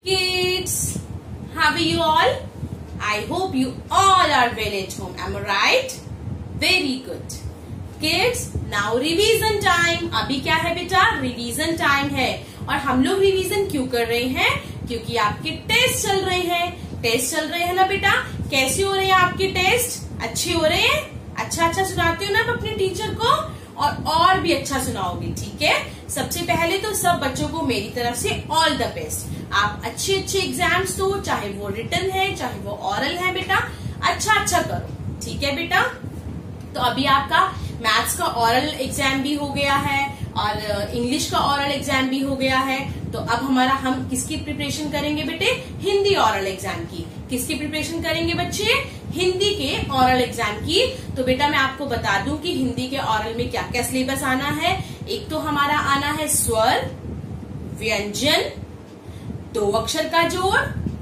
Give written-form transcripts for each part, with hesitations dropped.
Kids, how are you all? I hope you all are well at home. Am I right? Very good. Kids, now revision time. अभी क्या है बेटा? Revision time है। और हम लोग रिवीजन क्यों कर रहे हैं? क्योंकि आपके टेस्ट चल रहे हैं। टेस्ट चल रहे हैं ना बेटा? कैसे हो रहे हैं आपके टेस्ट? अच्छे हो रहे हैं? अच्छा सुनाते हो ना आप अपने टीचर को? और भी अच्छा सुनाओगे, ठीक है? सबसे पहले तो सब बच्चों को मेरी तरफ से ऑल द बेस्ट। आप अच्छे एग्जाम्स दो, चाहे वो रिटन है चाहे वो ऑरल है बेटा। अच्छा करो, ठीक है बेटा? तो अभी आपका मैथ्स का ऑरल एग्जाम भी हो गया है और इंग्लिश का ऑरल एग्जाम भी हो गया है। तो अब हम किसकी प्रिपरेशन करेंगे बेटे? हिंदी ऑरल एग्जाम की। किसकी प्रिपरेशन करेंगे बच्चे? हिंदी के ऑरल एग्जाम की। तो बेटा मैं आपको बता दूं कि हिंदी के ऑरल में क्या क्या सिलेबस आना है। एक तो हमारा आना है स्वर, व्यंजन, 2 अक्षर का जोड़,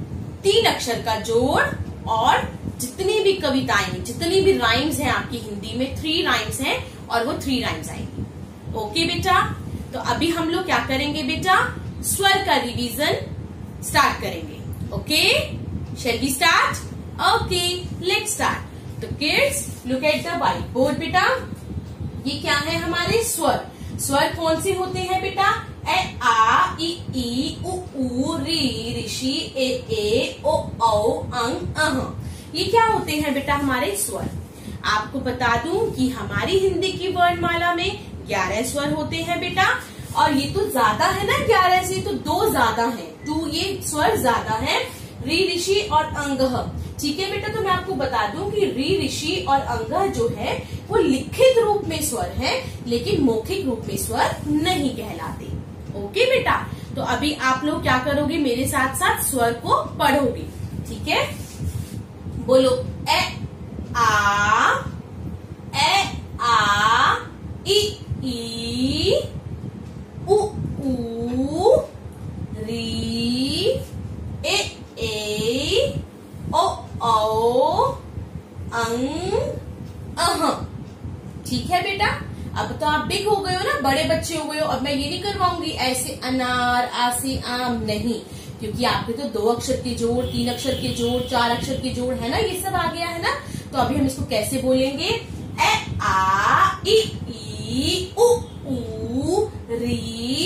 3 अक्षर का जोड़, और जितनी भी कविताएं, जितनी भी राइम्स हैं आपकी हिंदी में, 3 राइम्स हैं और वो 3 राइम्स आएंगी। ओके बेटा? तो अभी हम लोग क्या करेंगे बेटा? स्वर का रिवीजन स्टार्ट करेंगे। Okay, shall we start? Okay, let's start. तो kids look at the white board बेटा। ये क्या है हमारे स्वर। स्वर कौन से होते हैं बेटा? ए आ ई उ ऊ री ऋषि ए ओ औ अंग अह। ये क्या होते हैं बेटा हमारे स्वर? आपको बता दूं कि हमारी हिंदी की वर्णमाला में 11 स्वर होते हैं बेटा। और ये तो ज्यादा है ना, 11 से तो 2 ज्यादा है, 2 ये स्वर ज्यादा है, री ऋषि और अंगह। ठीक है बेटा? तो मैं आपको बता दूं कि री ऋषि और अंगह जो है वो लिखित रूप में स्वर है, लेकिन मौखिक रूप में स्वर नहीं कहलाते। ओके बेटा? तो अभी आप लोग क्या करोगे? मेरे साथ साथ स्वर को पढ़ोगे, ठीक है? बोलो ए आ ई उ ऊ री ए ओ औ अंग अह। ठीक है बेटा? अब तो आप बिग हो गए हो ना, बड़े बच्चे हो गए हो। अब मैं ये नहीं करवाऊंगी ऐसे अनार, आ से आम, नहीं, क्योंकि आपके तो 2 अक्षर के जोड़, 3 अक्षर के जोड़, 4 अक्षर के जोड़ है ना, ये सब आ गया है ना। तो अभी हम इसको कैसे बोलेंगे? ए आ ई उ ऊ री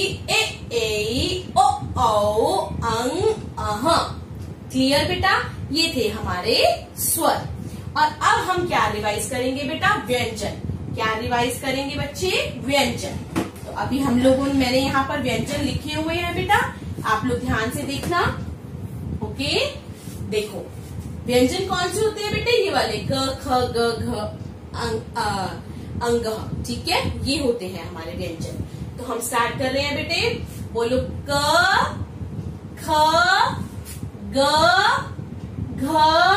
ए ओ औ अंग अह। क्लियर बेटा? ये थे हमारे स्वर। और अब हम क्या रिवाइज करेंगे बेटा? व्यंजन। क्या रिवाइज करेंगे बच्चे? व्यंजन। तो अभी हम लोगों ने, मैंने यहाँ पर व्यंजन लिखे हुए हैं बेटा, आप लोग ध्यान से देखना। ओके, देखो व्यंजन कौन से होते हैं बेटे? ये वाले क ख ग घ अंग। ठीक है, ये होते हैं हमारे व्यंजन। तो हम स्टार्ट कर रहे हैं बेटे। बोलो क ख ग घ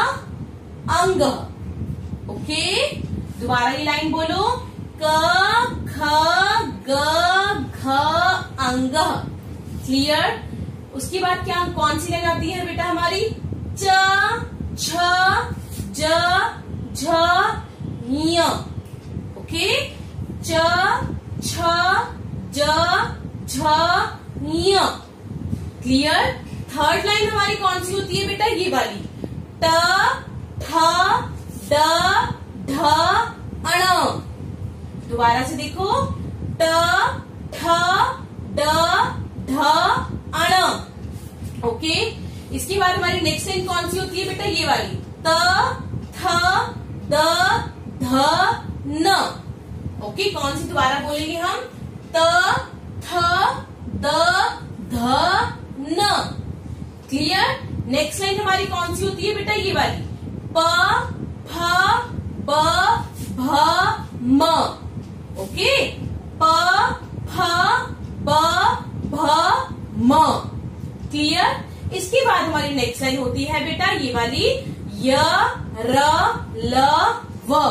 अंग। ओके, दोबारा ये लाइन बोलो, क ख ग घ अंग। क्लियर? उसके बाद क्या, कौन सी लाइन आती है बेटा हमारी? च छ ज झ ञ। ओके, च छ ज झ ञ। क्लियर? थर्ड लाइन हमारी कौन सी होती है बेटा? ये वाली, ट ठ ड ढ अण। दोबारा से देखो, ट ठ ड ढ अण। ओके, इसके बाद हमारी नेक्स्ट लाइन कौन सी होती है बेटा? ये वाली, त थ द ध न। ओके, कौन सी दोबारा बोलेंगे हम? त थ द ध न। क्लियर? नेक्स्ट लाइन हमारी कौन सी होती है बेटा? ये वाली, प फ ब भ म। ओके, प फ ब भ म। क्लियर? इसके बाद हमारी नेक्स्ट लाइन होती है बेटा ये वाली, य र ल व।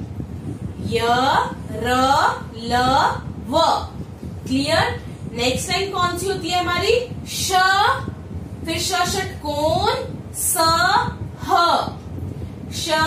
य र ल व। क्लियर? नेक्स्ट लाइन कौन सी होती है हमारी? श, फिर श षटकोण, स ह। श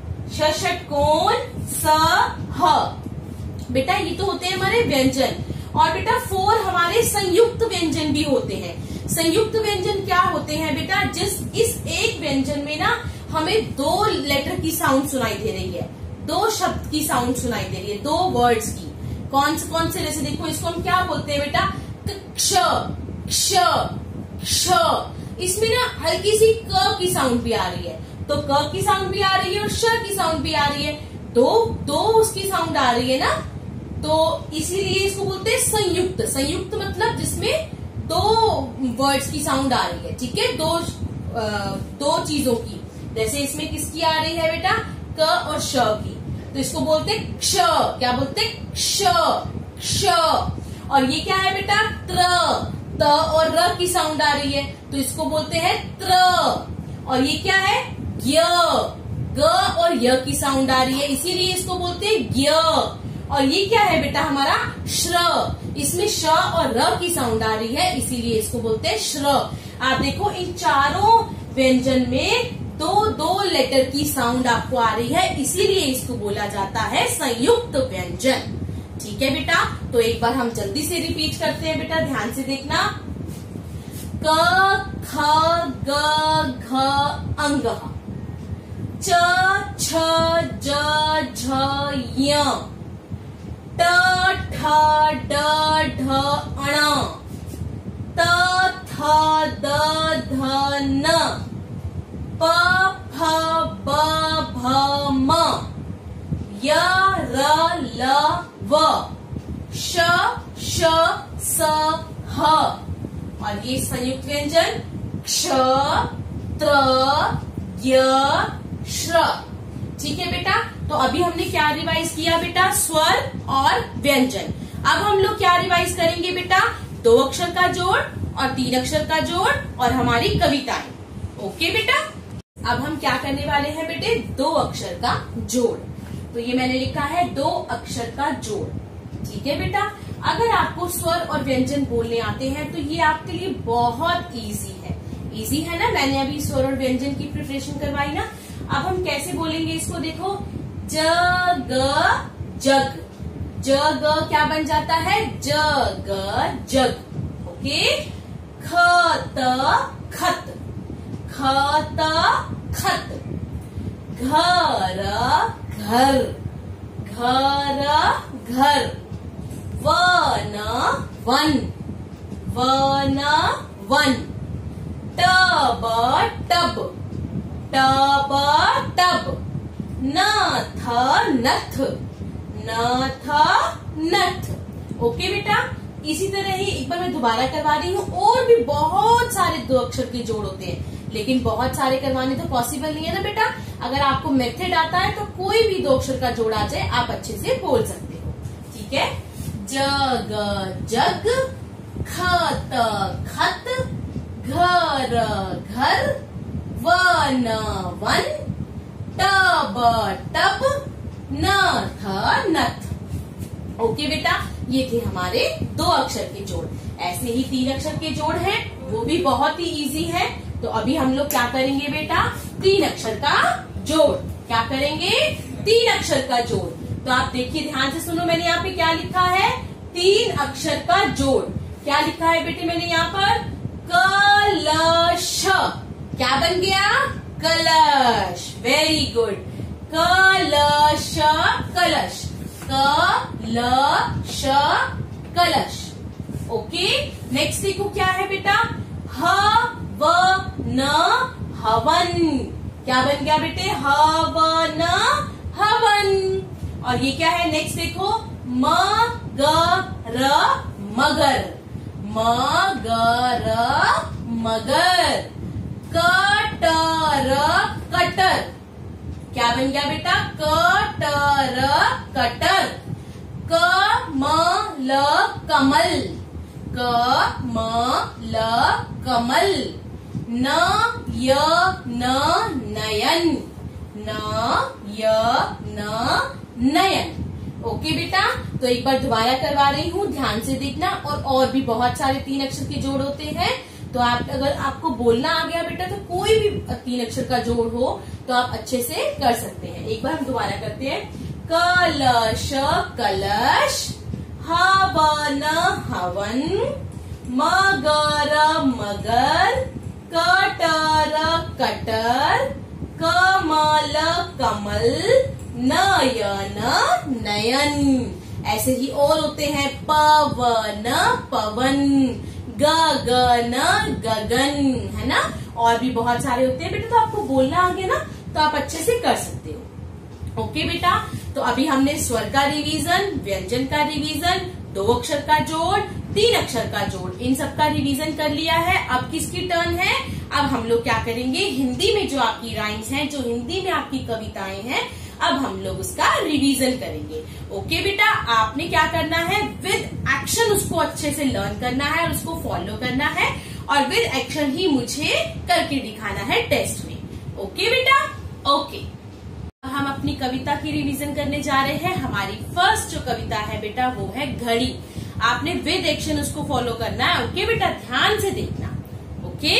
षटकोण, स ह। बेटा ये तो होते हैं हमारे व्यंजन। और बेटा 4 हमारे संयुक्त व्यंजन भी होते हैं। संयुक्त व्यंजन क्या होते हैं बेटा, इस एक व्यंजन में ना हमें 2 लेटर की साउंड सुनाई दे रही है, 2 शब्द की साउंड सुनाई दे रही है, 2 वर्ड्स की। कौन से जैसे देखो इसको हम क्या बोलते हैं बेटा, क्ष क्ष क्ष। इसमें ना हल्की सी क की साउंड भी आ रही है, तो क की साउंड भी आ रही है और श की साउंड भी आ रही है, दो उसकी साउंड आ रही है ना, तो इसीलिए इसको बोलते हैं संयुक्त। संयुक्त मतलब जिसमें 2 वर्ड्स की साउंड आ रही है, ठीक है, दो चीजों की। जैसे इसमें किसकी आ रही है बेटा, क और श की, तो इसको बोलते हैं क्ष। क्या बोलते हैं, क्ष क्ष। और ये क्या है बेटा, त्र, त और र की साउंड आ रही है, तो इसको बोलते हैं त्र। और ये क्या है, ज्ञ, ग और य की साउंड आ रही है, इसीलिए इसको बोलते हैं ज्ञ। और ये क्या है बेटा हमारा, श्र, इसमें श और र की साउंड आ रही है, इसीलिए इसको बोलते हैं श्र। आप देखो इन चारों व्यंजन में 2 लेटर की साउंड आपको आ रही है, इसीलिए इसको बोला जाता है संयुक्त व्यंजन। ठीक है बेटा, तो एक बार हम जल्दी से रिपीट करते हैं बेटा, ध्यान से देखना। क ख ग घ अंग, च छ ज झ य, ट ठ ड ढ अण, त थ द ध न, प फ ब भ म, य र ल व, श श स ह। और ये संयुक्त व्यंजन क्ष, त्र, ज्ञ, श्र। ठीक है बेटा, तो अभी हमने क्या रिवाइज किया बेटा, स्वर और व्यंजन। अब हम लोग क्या रिवाइज करेंगे बेटा, 2 अक्षर का जोड़ और 3 अक्षर का जोड़ और हमारी कविताएं। ओके बेटा, अब हम क्या करने वाले हैं बेटे, 2 अक्षर का जोड़। तो ये मैंने लिखा है 2 अक्षर का जोड़। ठीक है बेटा, अगर आपको स्वर और व्यंजन बोलने आते हैं तो ये आपके लिए बहुत इजी है। इजी है ना, मैंने अभी स्वर और व्यंजन की प्रिपरेशन करवाई ना। अब हम कैसे बोलेंगे इसको, देखो, जग जग, जग क्या बन जाता है, जग जग। ओके, खत खत, खत खत, घर घर, घर घर, वन वन, वन वन, टब टब, टब टब, नथ नथ, नथ नथ। ओके बेटा, इसी तरह ही एक बार मैं दोबारा करवा रही हूँ। और भी बहुत सारे 2 अक्षर के जोड़ होते हैं, लेकिन बहुत सारे करवाने तो पॉसिबल नहीं है ना बेटा। अगर आपको मेथड आता है तो कोई भी 2 अक्षर का जोड़ आ जाए आप अच्छे से बोल सकते हो। ठीक है, जग जग, खत खत, घर घर, वन वन, टब टब, नथ नथ। ओके बेटा, ये थे हमारे 2 अक्षर के जोड़। ऐसे ही 3 अक्षर के जोड़ हैं, वो भी बहुत ही इजी है। तो अभी हम लोग क्या करेंगे बेटा, 3 अक्षर का जोड़। क्या करेंगे, 3 अक्षर का जोड़। तो आप देखिए, ध्यान से सुनो, मैंने यहाँ पे क्या लिखा है, 3 अक्षर का जोड़। क्या लिखा है बेटे मैंने यहाँ पर, कलश। क्या बन गया, कलश। वेरी गुड, कलश कलश, कलश कलश। ओके, नेक्स्ट देखो क्या है बेटा, हवन हवन। क्या बन गया बेटे, हवन हवन। और ये क्या है, नेक्स्ट देखो, मगर मगर, मगर मगर, कटर कटर। क्या बन गया बेटा, कटर कटर, कमल कमल, कमल कमल, नयन नयन, नयन नयन। ओके बेटा, तो एक बार दोबारा करवा रही हूँ, ध्यान से देखना। और भी बहुत सारे 3 अक्षर के जोड़ होते हैं, तो आप अगर आपको बोलना आ गया बेटा तो कोई भी 3 अक्षर का जोड़ हो तो आप अच्छे से कर सकते हैं। एक बार हम दोबारा करते हैं, कलश कलश, हवन हवन, मगर मगर, कटर कटर, कमल कमल, नयन नयन। ऐसे ही और होते हैं पवन पवन, गगन गगन, है ना। और भी बहुत सारे होते हैं बेटा, तो आपको बोलना आ गया ना तो आप अच्छे से कर सकते हो। ओके बेटा, तो अभी हमने स्वर का रिवीजन, व्यंजन का रिवीजन, 2 अक्षर का जोड़, 3 अक्षर का जोड़, इन सब का रिवीजन कर लिया है। अब किसकी टर्न है? अब हम लोग क्या करेंगे, हिंदी में जो आपकी राइम्स हैं, जो हिंदी में आपकी कविताएं हैं, अब हम लोग उसका रिवीजन करेंगे। ओके बेटा, आपने क्या करना है, विद एक्शन उसको अच्छे से लर्न करना है और उसको फॉलो करना है, और विद एक्शन ही मुझे करके दिखाना है टेस्ट में। ओके बेटा, ओके। हम अपनी कविता की रिवीजन करने जा रहे हैं। हमारी फर्स्ट जो कविता है बेटा वो है घड़ी। आपने विद एक्शन उसको फॉलो करना है। ओके बेटा, ध्यान से देखना। ओके,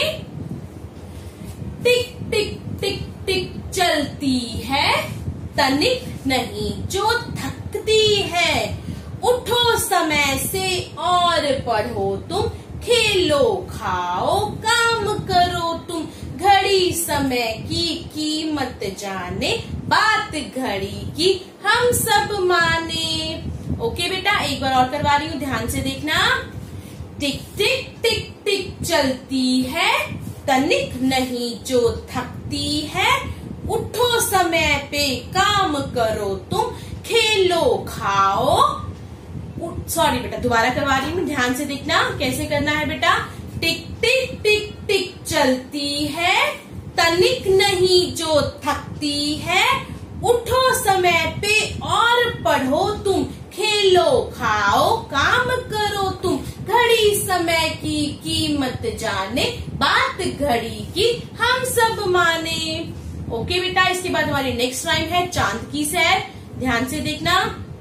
टिक टिक टिक टिक चलती है, तनिक नहीं जो थकती है, उठो समय से और पढ़ो तुम, खेलो खाओ काम करो तुम, घड़ी समय की कीमत जाने, बात घड़ी की हम सब माने। ओके बेटा, एक बार और करवा रही हूँ, ध्यान से देखना। टिक टिक टिक टिक चलती है, तनिक नहीं जो थकती है, उठो समय पे काम करो तुम, खेलो खाओ। सॉरी बेटा, दोबारा करवा रही हूँ, ध्यान से देखना कैसे करना है बेटा। टिक टिक टिक टिक चलती है, तनिक नहीं जो थकती है, उठो समय पे और पढ़ो तुम, खेलो खाओ काम करो तुम, घड़ी समय की कीमत जाने, बात घड़ी की हम सब माने। ओके बेटा, इसके बाद हमारी नेक्स्ट राइम है चांद की सैर। ध्यान से देखना।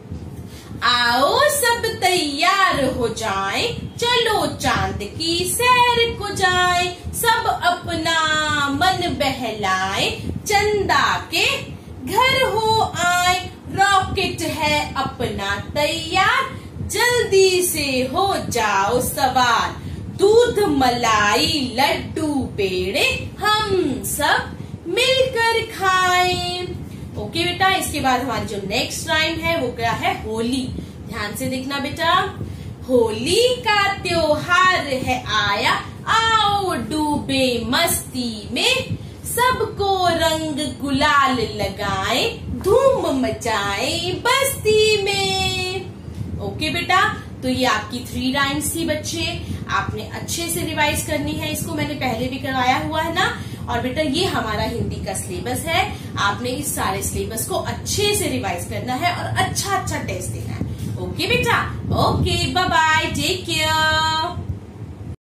आओ सब तैयार हो जाएं, चलो चांद की सैर को जाएं, सब अपना मन बहलाएं, चंदा के घर हो आए, रॉकेट है अपना तैयार, जल्दी से हो जाओ सवार, दूध मलाई लड्डू पेड़े हम सब मिलकर खाएं। ओके बेटा, इसके बाद हमारी जो नेक्स्ट राइम है वो क्या है, होली। ध्यान से देखना बेटा। होली का त्योहार है आया, आओ डूबे मस्ती में, सबको रंग गुलाल लगाएं, धूम मचाएं बस्ती में। ओके बेटा, तो ये आपकी 3 राइम्स थी बच्चे। आपने अच्छे से रिवाइज करनी है, इसको मैंने पहले भी करवाया हुआ है ना। और बेटा ये हमारा हिंदी का सिलेबस है, आपने इस सारे सिलेबस को अच्छे से रिवाइज करना है और अच्छा टेस्ट देना है। ओके बेटा, okay, bye bye, take care.